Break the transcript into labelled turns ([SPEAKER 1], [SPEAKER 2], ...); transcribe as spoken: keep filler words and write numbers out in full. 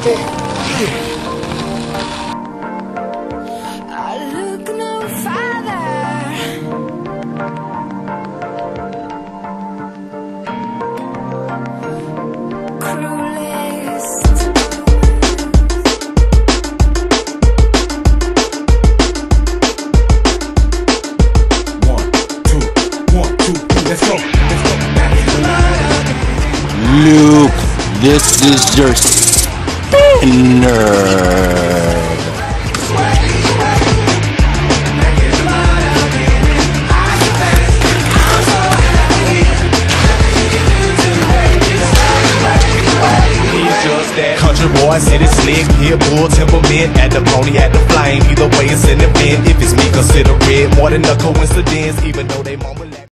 [SPEAKER 1] I look no farther. Cruelest.
[SPEAKER 2] One, two, one, two, three, let's go, let's go.
[SPEAKER 3] Luke, this is your spinner.
[SPEAKER 2] Country boy, city slick, pit bull, temperament, at the pony, at the flame. Either way, it's an event. If it's me, consider it more than a coincidence, even though they mama.